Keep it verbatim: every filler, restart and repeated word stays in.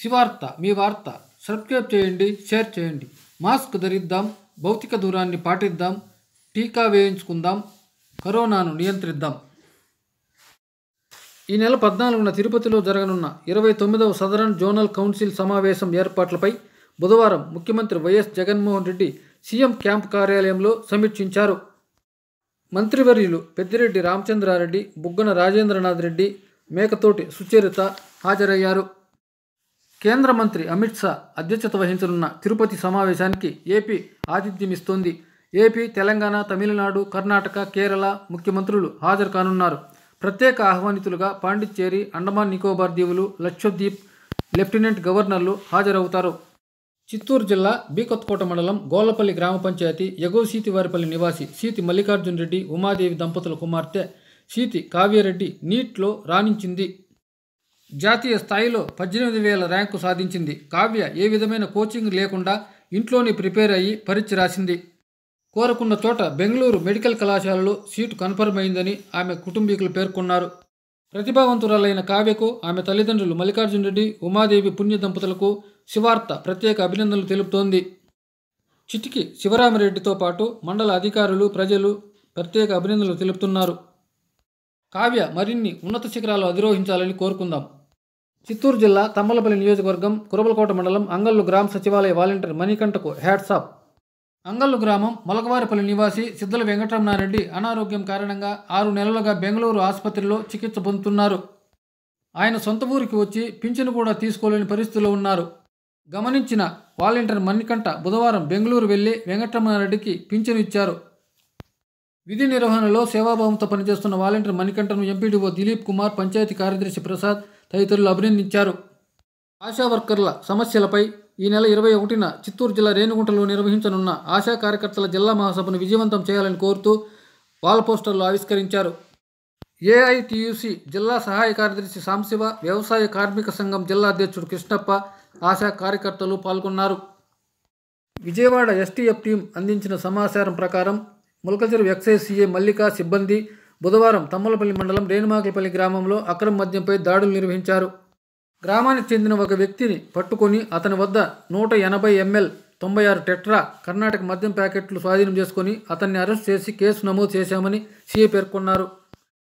శివార్త మీ వార్త సబ్స్క్రైబ్ చేయండి, షేర్ చేయండి. మాస్క్ ధరిద్దాం, భౌతిక దూరాన్ని పాటిద్దాం, టీకా వేయించుకుందాం, కరోనాను నియంత్రిద్దాం. ఈ నెల పద్నాలుగున తిరుపతిలో జరగనున్న ఇరవై తొమ్మిదవ సదరన్ జోనల్ కౌన్సిల్ సమావేశం ఏర్పాట్లపై బుధవారం ముఖ్యమంత్రి YS Jaganmohan Reddy CM camp కార్యాలయంలో సమీక్షించారు. మంత్రివర్యులు పెద్దిరెడ్డి రామచంద్రారెడ్డి, బుగ్గన రాజేంద్రనాథ్ రెడ్డి, మేకతోటి సుచరిత హాజరయ్యారు. కేంద్ర మంత్రి అమిత్ షా అధ్యక్షత వహించనున్న తిరుపతి సమావేశానికి ఏపీ ఆతిథ్యమిస్తోంది. ఏపీ, తెలంగాణ, తమిళనాడు, కర్ణాటక, కేరళ ముఖ్యమంత్రులు హాజరు కానున్నారు. ప్రత్యేక ఆహ్వానితులుగా పాండిచ్చేరి, అండమాన్ నికోబార్ దీవులు, లక్షద్వీప్ లెఫ్టినెంట్ గవర్నర్లు హాజరవుతారు. చిత్తూరు జిల్లా బి కొత్తకోట మండలం గోళ్లపల్లి గ్రామ పంచాయతీ ఎగువ సీతివారిపల్లి నివాసి సీతి మల్లికార్జున రెడ్డి, ఉమాదేవి దంపతుల కుమార్తె సీతి కావ్యారెడ్డి నీట్లో రాణించింది. జాతీయ స్థాయిలో పద్దెనిమిది వేల ర్యాంకు సాధించింది. కావ్య ఏ విధమైన కోచింగ్ లేకుండా ఇంట్లోనే ప్రిపేర్ అయ్యి పరీక్ష రాసింది. కోరుకున్న చోట బెంగళూరు మెడికల్ కళాశాలలో సీటు కన్ఫర్మ్ అయిందని ఆమె కుటుంబీకులు పేర్కొన్నారు. ప్రతిభావంతురాలైన కావ్యకు ఆమె తల్లిదండ్రులు మల్లికార్జున రెడ్డి, ఉమాదేవి పుణ్య దంపతులకు శివార్త ప్రత్యేక అభినందనలు తెలుపుతోంది. చిటికి శివరామరెడ్డితో పాటు మండల అధికారులు, ప్రజలు ప్రత్యేక అభినందనలు తెలుపుతున్నారు. కావ్య మరిన్ని ఉన్నత శిఖరాలు అధిరోహించాలని కోరుకుందాం. చిత్తూరు జిల్లా తమ్మలపల్లి నియోజకవర్గం కురబలకోట మండలం అంగల్లు గ్రామ సచివాలయ వాలంటీర్ మణికంఠకు హ్యాట్స్ ఆఫ్. అంగల్లు గ్రామం మొలకవారిపల్లి నివాసి సిద్ధల వెంకటరమణారెడ్డి అనారోగ్యం కారణంగా ఆరు నెలలుగా బెంగళూరు ఆసుపత్రిలో చికిత్స పొందుతున్నారు. ఆయన సొంత ఊరికి వచ్చి పింఛను కూడా తీసుకోలేని పరిస్థితిలో ఉన్నారు. గమనించిన వాలంటీర్ మణికంఠ బుధవారం బెంగళూరు వెళ్లి వెంకటరమణారెడ్డికి పింఛను ఇచ్చారు. విధి నిర్వహణలో సేవాభావంతో పనిచేస్తున్న వాలంటీర్ మణికంఠను ఎంపీడీఓ దిలీప్ కుమార్, పంచాయతీ కార్యదర్శి ప్రసాద్ తదితరులు అభినందించారు. ఆశా వర్కర్ల సమస్యలపై ఈ నెల ఇరవై ఒకటిన చిత్తూరు జిల్లా రేణిగుంటలో నిర్వహించనున్న ఆశా కార్యకర్తల జిల్లా మహాసభను విజయవంతం చేయాలని కోరుతూ వాల్ పోస్టర్లు ఆవిష్కరించారు. ఏఐటీయూసీ జిల్లా సహాయ కార్యదర్శి సాంశివ, వ్యవసాయ కార్మిక సంఘం జిల్లా అధ్యక్షుడు కృష్ణప్ప, ఆశా కార్యకర్తలు పాల్గొన్నారు. విజయవాడ ఎస్టీఎఫ్ టీం అందించిన సమాచారం ప్రకారం ములకచెరువు ఎక్సైజ్ సీఏ మల్లిక సిబ్బంది బుధవారం తమ్మలపల్లి మండలం రేణుమాకలపల్లి గ్రామంలో అక్రమ మద్యంపై దాడులు నిర్వహించారు. గ్రామానికి చెందిన ఒక వ్యక్తిని పట్టుకొని అతని వద్ద నూట ఎనభై ఎంఎల్ తొంభై ఆరు టెట్రా కర్ణాటక మద్యం ప్యాకెట్లు స్వాధీనం చేసుకుని అతన్ని అరెస్ట్ చేసి కేసు నమోదు చేశామని సీఏ పేర్కొన్నారు.